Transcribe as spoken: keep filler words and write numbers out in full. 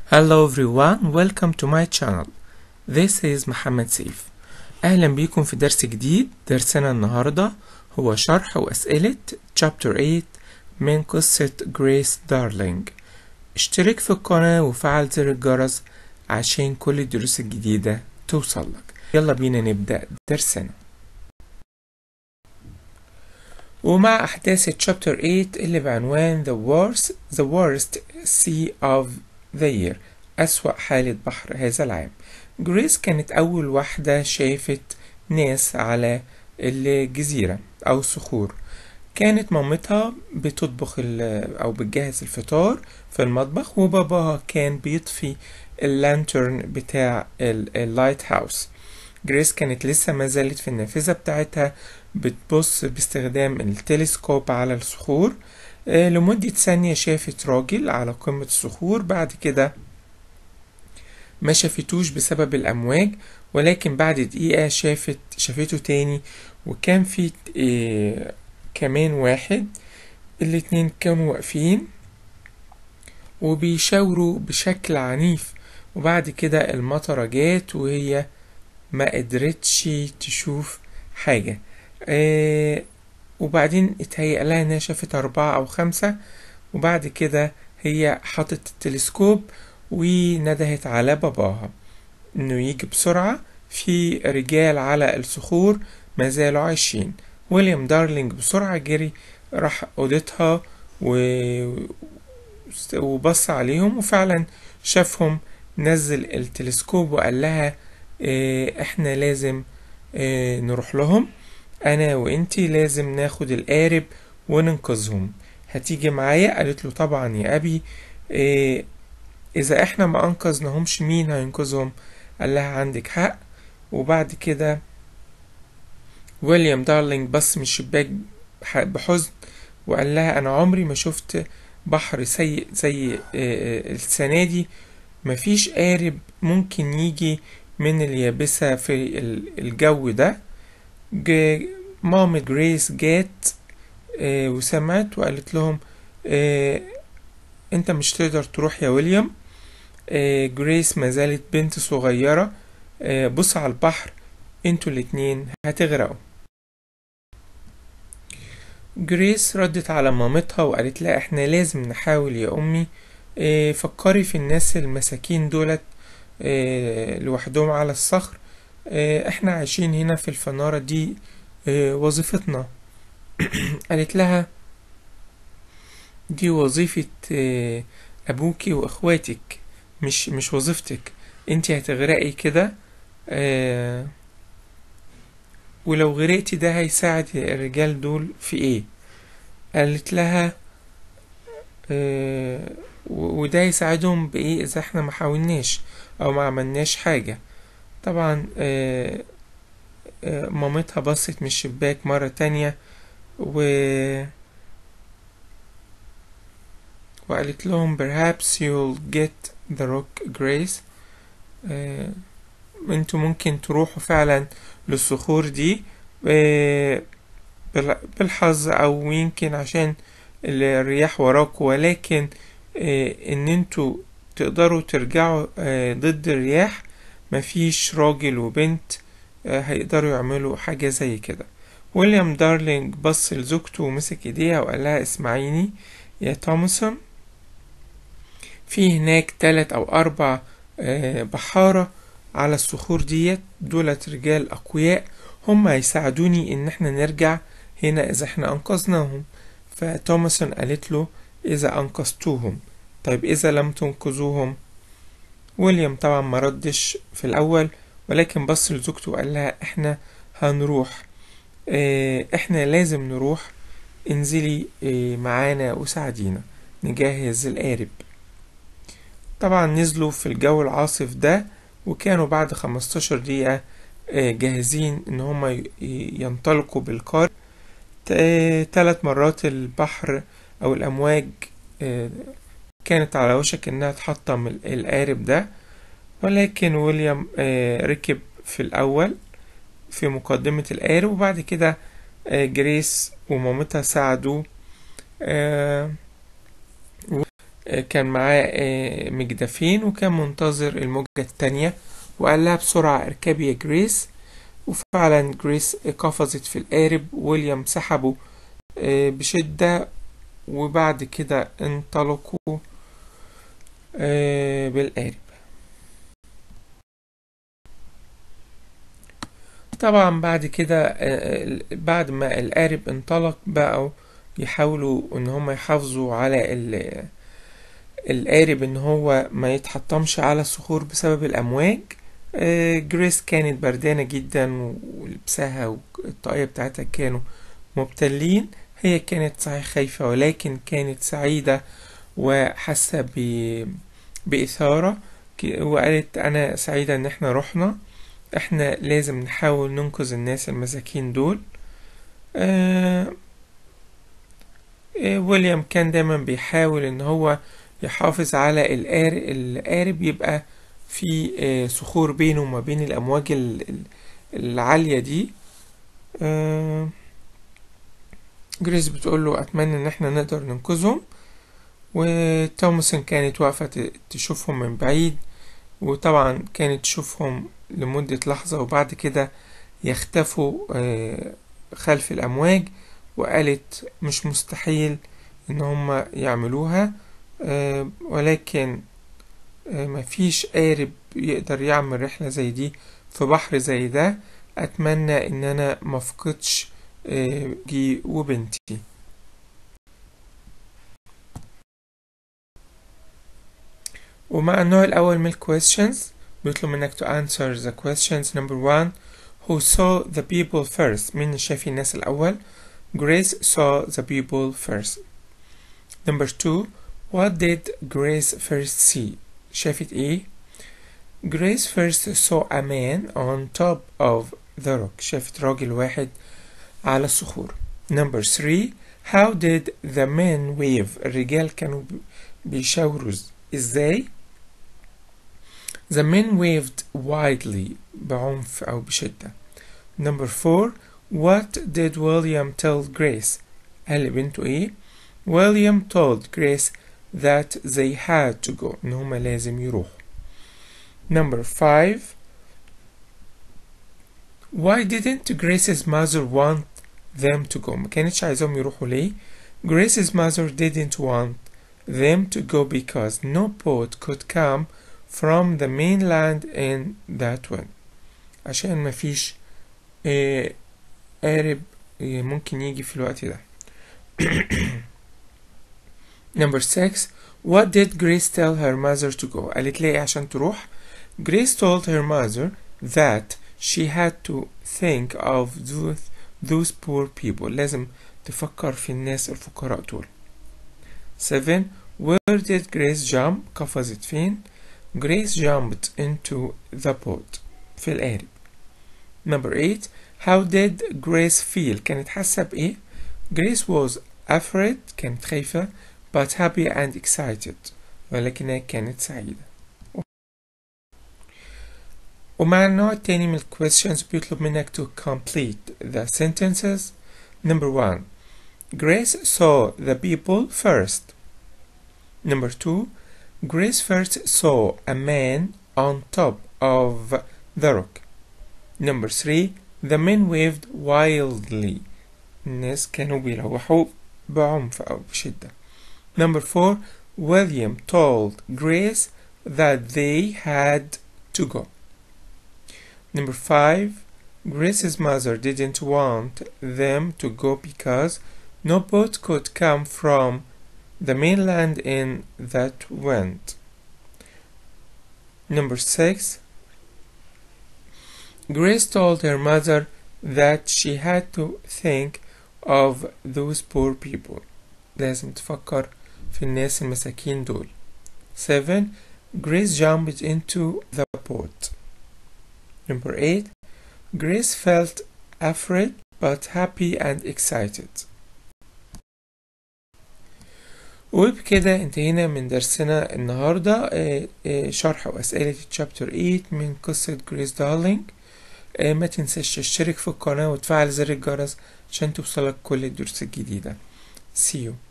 Hello everyone, welcome to my channel. This is محمد سيف. أهلا بيكم في درس جديد. درسنا النهاردة هو شرح وأسئلة Chapter eight من قصة Grace Darling. اشترك في القناة وفعل زر الجرس عشان كل الدروس الجديدة توصلك. يلا بينا نبدأ درسنا. ومع أحداث Chapter eight اللي بعنوان The Worst, the worst Sea of the Year، أسوأ حالة بحر هذا العام. جريس كانت أول واحدة شافت ناس على الجزيرة أو الصخور. كانت مامتها بتطبخ أو بتجهز الفطار في المطبخ، وباباها كان بيطفي اللانترن بتاع اللايت هاوس. جريس كانت لسه ما زالت في النافذة بتاعتها بتبص باستخدام التلسكوب على الصخور. لمدة ثانية شافت راجل على قمة الصخور، بعد كده ما شافتوش بسبب الأمواج، ولكن بعد دقيقة شافت شافته تاني، وكان في إيه كمان واحد. الاتنين كانوا واقفين وبيشاوروا بشكل عنيف، وبعد كده المطرة جات وهي ما قدرتش تشوف حاجة. إيه وبعدين اتهيأ لها انها شافت أربعة أو خمسة، وبعد كده هي حطت التلسكوب وندهت على باباها انه يجي بسرعة. في رجال على الصخور ما زالوا عايشين. ويليام دارلينج بسرعة جري راح أوضتها و... وبص عليهم، وفعلا شافهم. نزل التلسكوب وقال لها اه احنا لازم اه نروح لهم، انا وانتي لازم ناخد القارب وننقذهم، هتيجي معايا؟ قالت له طبعا يا ابي، اه اذا احنا ما انقذناهمش مين هينقذهم؟ قال لها عندك حق. وبعد كده ويليام دارلينج بص من الشباك بحزن وقال لها انا عمري ما شفت بحر سيء زي السنة دي، مفيش قارب ممكن يجي من اليابسة في الجو ده. مامة جريس جات اه وسمعت وقالت لهم اه انت مش تقدر تروح يا ويليام، اه جريس ما زالت بنت صغيرة، اه بص على البحر، انتوا الاتنين هتغرقوا. جريس ردت على مامتها وقالت لها احنا لازم نحاول يا امي، اه فكري في الناس المساكين دولت اه لوحدهم على الصخر، اه احنا عايشين هنا في الفنارة دي اه وظيفتنا. قالت لها دي وظيفة اه ابوكي واخواتك، مش مش وظيفتك، انتي هتغرقي كده، اه ولو غرقتي ده هيساعد الرجال دول في ايه؟ قالت لها اه وده يساعدهم بايه اذا احنا ما حاولناش او ما عملناش حاجة؟ طبعا اه اه مامتها بصت من الشباك مرة تانية و وقالت لهم perhaps you'll get the rock Grace، اه انتوا ممكن تروحوا فعلا للصخور دي اه بالحظ او يمكن عشان الرياح وراكوا، ولكن اه ان انتوا تقدروا ترجعوا اه ضد الرياح مفيش راجل وبنت اه هيقدروا يعملوا حاجة زي كده. ويليام دارلينج بص لزوجته ومسك ايديها وقال لها اسمعيني يا تومسون، في هناك تلات او اربع اه بحارة على الصخور ديت، دولت رجال اقوياء، هم هيساعدوني ان احنا نرجع هنا اذا احنا انقذناهم. فتومسون قالت له اذا انقذتوهم، طيب اذا لم تنقذوهم؟ ويليام طبعا ما ردش في الاول، ولكن بص لزوجته وقال لها احنا هنروح، اه احنا لازم نروح، انزلي اه معانا وساعدينا نجهز القارب. طبعا نزلوا في الجو العاصف ده، وكانوا بعد خمستاشر دقيقة جاهزين ان هم ينطلقوا بالقارب. ثلاث مرات البحر او الامواج كانت على وشك انها تحطم القارب ده، ولكن ويليام ركب في الاول في مقدمة القارب، وبعد كده جريس ومامتها ساعدوه. كان معاه مجدفين وكان منتظر الموجة التانية، وقال لها بسرعة اركبي يا جريس. وفعلا جريس قفزت في القارب، ويليام سحبه بشدة، وبعد كده انطلقوا بالقارب. طبعا بعد كده بعد ما القارب انطلق بقوا يحاولوا ان هم يحافظوا على القارب ان هو ما يتحطمش على الصخور بسبب الامواج. جريس كانت بردانة جدا، ولبسها والطاقية بتاعتها كانوا مبتلين. هي كانت صحيح خايفة، ولكن كانت سعيدة وحاسة بإثارة، وقالت أنا سعيدة إن احنا رحنا، احنا لازم نحاول ننقذ الناس المساكين دول. آه ويليام كان دايما بيحاول ان هو يحافظ على القارب، يبقى في آه صخور بينه وما بين الامواج العالية دي. آه جريس بتقول له اتمنى ان احنا نقدر ننقذهم، وتومسون كانت واقفة تشوفهم من بعيد، وطبعا كانت تشوفهم لمدة لحظة وبعد كده يختفوا آه خلف الامواج، وقالت مش مستحيل ان هم يعملوها، آه ولكن آه مفيش قارب يقدر يعمل رحلة زي دي في بحر زي ده. اتمنى ان انا مفقدش آه جي وبنتي. ومع النوع الاول من الكويستشنز بيطلب منك to answer the questions. number one, who saw the people first؟ مين شاف الناس الاول؟ Grace saw the people first. Number two, what did Grace first see؟ شافت ايه؟ Grace first saw a man on top of the rock. شافت راجل واحد على الصخور. Number three, how did the men wave؟ الرجال كانوا بيشاوروا ازاي؟ The men waved widely بعنف أو بشدة. Number four, what did William tell Grace؟ قال لبنته ايه؟ William told Grace that they had to go، إن هما لازم يروحوا. Number five, why didn't Grace's mother want them to go؟ ما كانتش عايزهم يروحوا ليه؟ Grace's mother didn't want them to go because no boat could come from the mainland in that one. عشان ما فيش آه قارب آه ممكن يجي في الوقت ده. Number six, what did Grace tell her mother to go؟ قالت ليه عشان تروح؟ Grace told her mother that she had to think of those, those poor people. لازم تفكر في الناس الفقراء دول. seven, where did Grace jump؟ قفزت فين؟ Grace jumped into the boat في القارب. Number eight, how did Grace feel؟ كانت حاسة بإيه؟ Grace was afraid، كانت خايفة، but happy and excited، ولكنها كانت سعيدة. ومع النوع التاني من questions بيطلب منك to complete the sentences. Number one, Grace saw the people first. Number two, Grace first saw a man on top of the rock. Number three, the men waved wildly. الناس كانوا بيلوحوا بعنف أو بشدة. Number four, William told Grace that they had to go. Number five, Grace's mother didn't want them to go because no boat could come from the mainland in that wind. Number six, Grace told her mother that she had to think of those poor people. لازم تفكر في الناس المساكين دول. seven, Grace jumped into the boat. Number eight, Grace felt afraid but happy and excited. وبكده انتهينا من درسنا النهاردة، شرح وأسئلة chapter eight من قصة جريس دارلينج. ما تنساش تشترك في القناة وتفعل زر الجرس عشان توصلك كل الدروس الجديدة. See you.